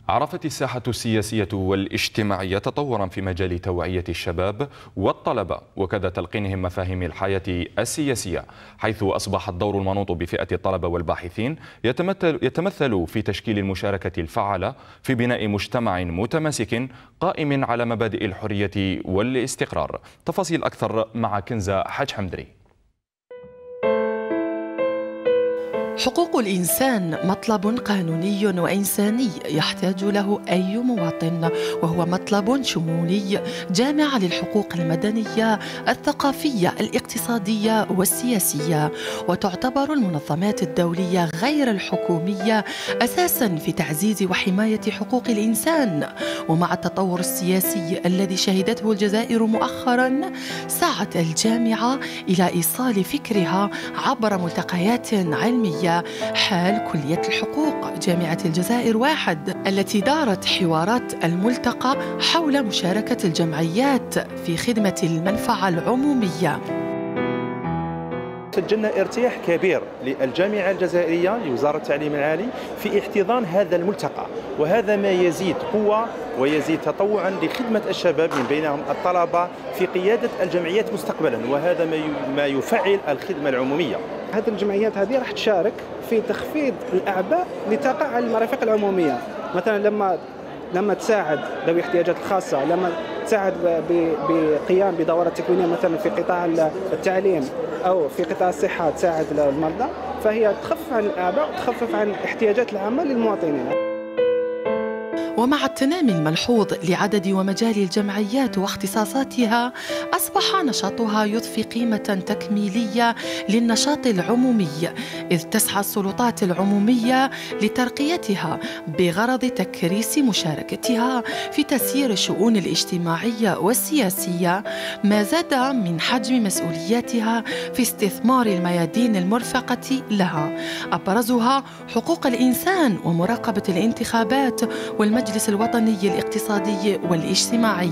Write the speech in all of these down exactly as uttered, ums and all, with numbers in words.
عرفت الساحة السياسية والاجتماعية تطورا في مجال توعية الشباب والطلبة وكذا تلقينهم مفاهيم الحياة السياسية، حيث أصبح الدور المنوط بفئة الطلبة والباحثين يتمثل, يتمثل في تشكيل المشاركة الفعالة في بناء مجتمع متماسك قائم على مبادئ الحرية والاستقرار. تفاصيل أكثر مع كنزة حاج حمدري. حقوق الإنسان مطلب قانوني وإنساني يحتاج له أي مواطن، وهو مطلب شمولي جامع للحقوق المدنية، الثقافية، الاقتصادية والسياسية، وتعتبر المنظمات الدولية غير الحكومية أساساً في تعزيز وحماية حقوق الإنسان. ومع التطور السياسي الذي شهدته الجزائر مؤخراً، سعت الجامعة إلى إيصال فكرها عبر ملتقيات علمية حال كلية الحقوق جامعة الجزائر واحد، التي دارت حوارات الملتقى حول مشاركة الجمعيات في خدمة المنفعة العمومية. سجلنا ارتياح كبير للجامعة الجزائرية لوزارة التعليم العالي في احتضان هذا الملتقى، وهذا ما يزيد قوة ويزيد تطوعا لخدمة الشباب من بينهم الطلبة في قيادة الجمعيات مستقبلا، وهذا ما يفعل الخدمة العمومية. هذه الجمعيات هذه راح تشارك في تخفيض الأعباء اللي تقع على المرافق العمومية، مثلا لما لما تساعد ذوي الاحتياجات الخاصة، لما تساعد بقيام بدورات تكوينية مثلا في قطاع التعليم أو في قطاع الصحة تساعد المرضى، فهي تخفف عن الأعباء وتخفف عن الاحتياجات العامة للمواطنين. ومع التنامي الملحوظ لعدد ومجال الجمعيات واختصاصاتها، أصبح نشاطها يضفي قيمة تكميلية للنشاط العمومي، إذ تسعى السلطات العمومية لترقيتها بغرض تكريس مشاركتها في تسيير الشؤون الاجتماعية والسياسية، ما زاد من حجم مسؤولياتها في استثمار الميادين المرفقة لها، أبرزها حقوق الإنسان ومراقبة الانتخابات والمجلس المجلس الوطني الاقتصادي والاجتماعي.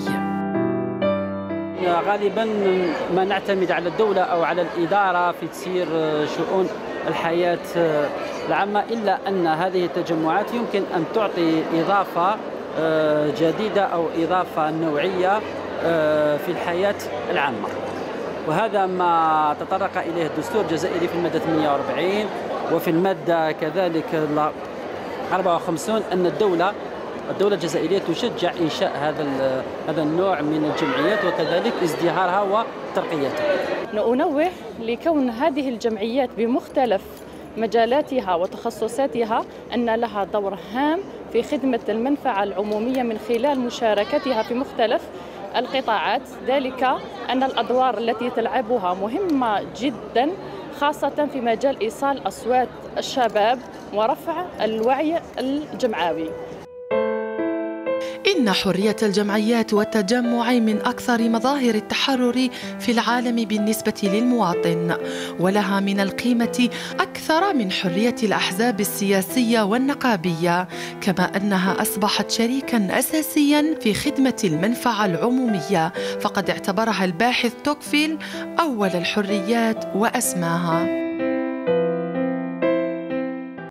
غالبا ما نعتمد على الدولة أو على الإدارة في تسيير شؤون الحياة العامة، إلا أن هذه التجمعات يمكن أن تعطي إضافة جديدة أو إضافة نوعية في الحياة العامة، وهذا ما تطرق إليه الدستور الجزائري في المادة ثمانية وأربعين، وفي المادة كذلك أربعة وخمسين أن الدولة الدولة الجزائرية تشجع إنشاء هذا هذا النوع من الجمعيات وكذلك ازدهارها وترقيتها. ننوه لكون هذه الجمعيات بمختلف مجالاتها وتخصصاتها أن لها دور هام في خدمة المنفعة العمومية من خلال مشاركتها في مختلف القطاعات، ذلك أن الأدوار التي تلعبها مهمة جدا، خاصة في مجال إيصال أصوات الشباب ورفع الوعي الجمعوي. إن حرية الجمعيات والتجمع من أكثر مظاهر التحرر في العالم بالنسبة للمواطن، ولها من القيمة أكثر من حرية الأحزاب السياسية والنقابية، كما أنها أصبحت شريكاً أساسياً في خدمة المنفعة العمومية، فقد اعتبرها الباحث توكفيل أول الحريات وأسماها.